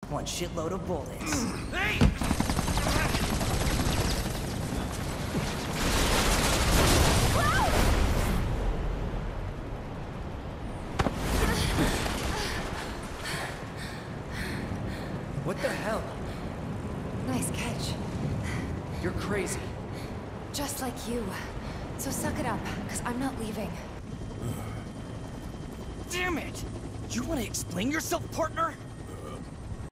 one shitload of bullets. Hey! What the hell? Nice catch. You're crazy. Just like you. So suck it up, because I'm not leaving. Damn it! You want to explain yourself, partner?